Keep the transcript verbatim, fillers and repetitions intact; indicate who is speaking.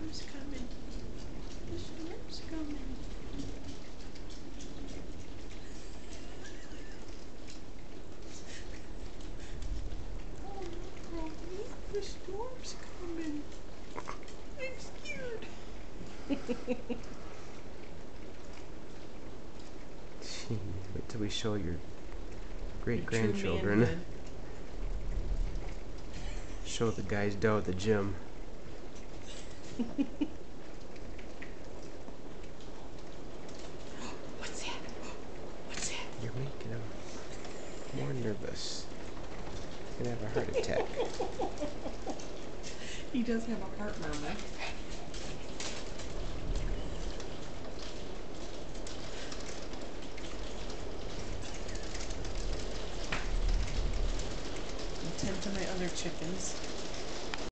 Speaker 1: storm's coming. The storm's coming. Oh no, Romy, the storm's coming. I'm scared.
Speaker 2: Wait till we show your great
Speaker 1: Your true
Speaker 2: grandchildren.
Speaker 1: manhood.
Speaker 2: Show the guys down at the gym.
Speaker 1: What's that? What's that?
Speaker 2: You're making him more nervous. He's gonna have a heart attack.
Speaker 1: He does have a heart murmur. And tend to my other chickens.